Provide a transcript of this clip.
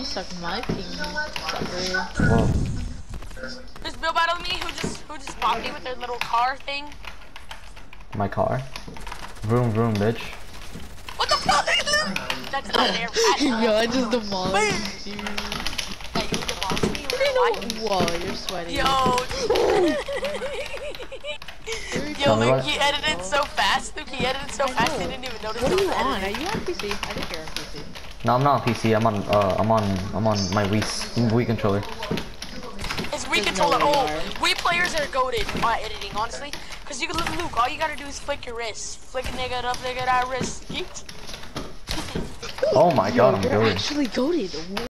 You suck my ping, sucker. Whoa. There's Bill battling me who just popped me with their little car thing. My car? Vroom vroom, bitch. What the fuck? That's not there. Yo, I just demolished you. Yeah, you demolished me. Whoa, you're sweating. Yo. Yo, me Luke, what? he edited so fast. Luke, he edited so fast he didn't even notice. What are it you was on? Are edited. you on PC? I think you're on PC. No, I'm not on PC. I'm on my Wii controller. It's Wii controller. Wii players are goated by editing, honestly. Cause you can look, Luke. All you gotta do is flick your wrist. Flick a nigga up, nigga that wrist. Yeet. Oh my god, I'm You're goated. actually goated.